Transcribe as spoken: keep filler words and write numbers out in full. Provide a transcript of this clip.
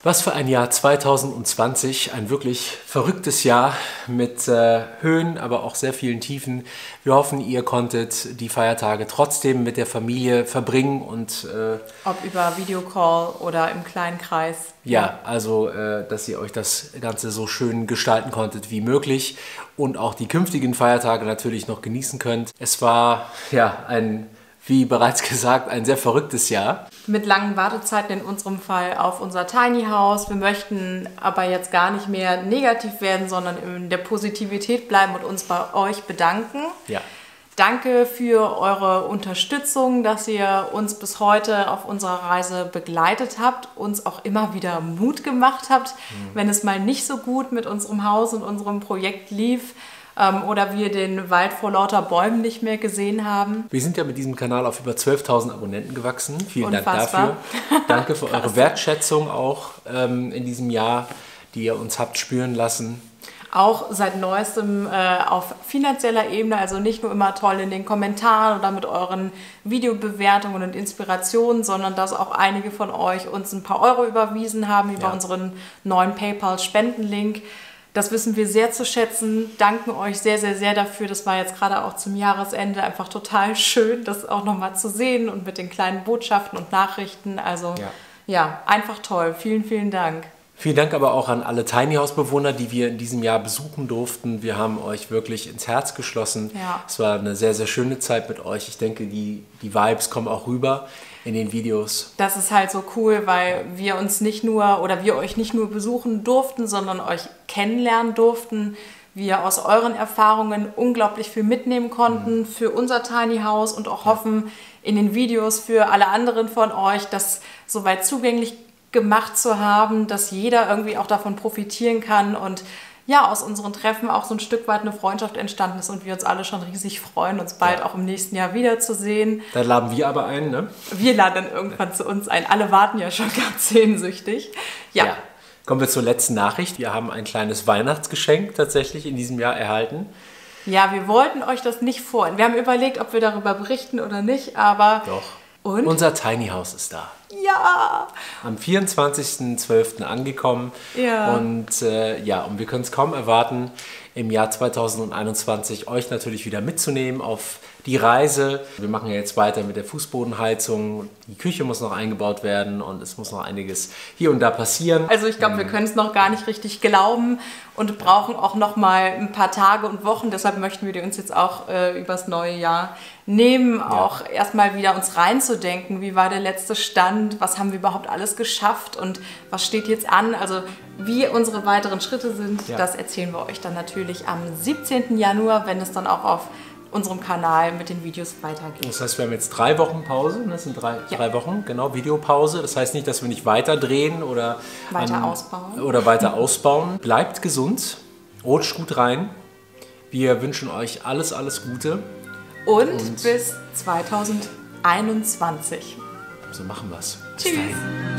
Was für ein Jahr zweitausendzwanzig, ein wirklich verrücktes Jahr mit äh, Höhen, aber auch sehr vielen Tiefen. Wir hoffen, ihr konntet die Feiertage trotzdem mit der Familie verbringen und äh, ob über Videocall oder im kleinen Kreis. Ja, also äh, dass ihr euch das Ganze so schön gestalten konntet wie möglich und auch die künftigen Feiertage natürlich noch genießen könnt. Es war ja ein, wie bereits gesagt, ein sehr verrücktes Jahr. Mit langen Wartezeiten in unserem Fall auf unser Tiny House. Wir möchten aber jetzt gar nicht mehr negativ werden, sondern in der Positivität bleiben und uns bei euch bedanken. Ja. Danke für eure Unterstützung, dass ihr uns bis heute auf unserer Reise begleitet habt, uns auch immer wieder Mut gemacht habt, mhm. wenn es mal nicht so gut mit unserem Haus und unserem Projekt lief. Ähm, oder wir den Wald vor lauter Bäumen nicht mehr gesehen haben. Wir sind ja mit diesem Kanal auf über zwölftausend Abonnenten gewachsen. Vielen Unfassbar. Dank dafür. Danke für eure Wertschätzung auch ähm, in diesem Jahr, die ihr uns habt spüren lassen. Auch seit neuestem äh, auf finanzieller Ebene, also nicht nur immer toll in den Kommentaren oder mit euren Videobewertungen und Inspirationen, sondern dass auch einige von euch uns ein paar Euro überwiesen haben über ja. unseren neuen PayPal-Spendenlink. Das wissen wir sehr zu schätzen, danken euch sehr, sehr, sehr dafür. Das war jetzt gerade auch zum Jahresende einfach total schön, das auch nochmal zu sehen und mit den kleinen Botschaften und Nachrichten. Also ja, ja einfach toll. Vielen, vielen Dank. Vielen Dank aber auch an alle Tiny House Bewohner, die wir in diesem Jahr besuchen durften. Wir haben euch wirklich ins Herz geschlossen. Ja. Es war eine sehr, sehr schöne Zeit mit euch. Ich denke, die, die Vibes kommen auch rüber in den Videos. Das ist halt so cool, weil wir uns nicht nur oder wir euch nicht nur besuchen durften, sondern euch kennenlernen durften. Wir aus euren Erfahrungen unglaublich viel mitnehmen konnten mhm. für unser Tiny House und auch ja. hoffen in den Videos für alle anderen von euch, das soweit zugänglich gemacht zu haben, dass jeder irgendwie auch davon profitieren kann und ja, aus unseren Treffen auch so ein Stück weit eine Freundschaft entstanden ist und wir uns alle schon riesig freuen, uns bald ja. auch im nächsten Jahr wiederzusehen. Da laden wir aber ein, ne? Wir laden dann irgendwann zu uns ein. Alle warten ja schon ganz sehnsüchtig. Ja. ja. Kommen wir zur letzten Nachricht. Wir haben ein kleines Weihnachtsgeschenk tatsächlich in diesem Jahr erhalten. Ja, wir wollten euch das nicht vorhin. Wir haben überlegt, ob wir darüber berichten oder nicht, aber... Doch. Und? Unser Tiny House ist da. Ja! Am vierundzwanzigsten zwölften angekommen. Ja. Und äh, ja, und wir können es kaum erwarten, im Jahr zweitausendeinundzwanzig euch natürlich wieder mitzunehmen auf die Reise. Wir machen ja jetzt weiter mit der Fußbodenheizung. Die Küche muss noch eingebaut werden und es muss noch einiges hier und da passieren. Also ich glaube, wir können es noch gar nicht richtig glauben und brauchen auch noch mal ein paar Tage und Wochen. Deshalb möchten wir die uns jetzt auch äh, übers neue Jahr nehmen, ja. auch erstmal wieder uns reinzudenken. Wie war der letzte Stand? Was haben wir überhaupt alles geschafft? Und was steht jetzt an? Also wie unsere weiteren Schritte sind, ja. das erzählen wir euch dann natürlich am siebzehnten Januar, wenn es dann auch auf unserem Kanal mit den Videos weitergeht. Das heißt, wir haben jetzt drei Wochen Pause, das sind drei, ja. drei Wochen, genau, Videopause. Das heißt nicht, dass wir nicht weiter drehen oder weiter an, ausbauen. Oder weiter ausbauen. Bleibt gesund, rutscht gut rein. Wir wünschen euch alles, alles Gute. Und, Und bis zweitausendeinundzwanzig. So machen wir's. Tschüss.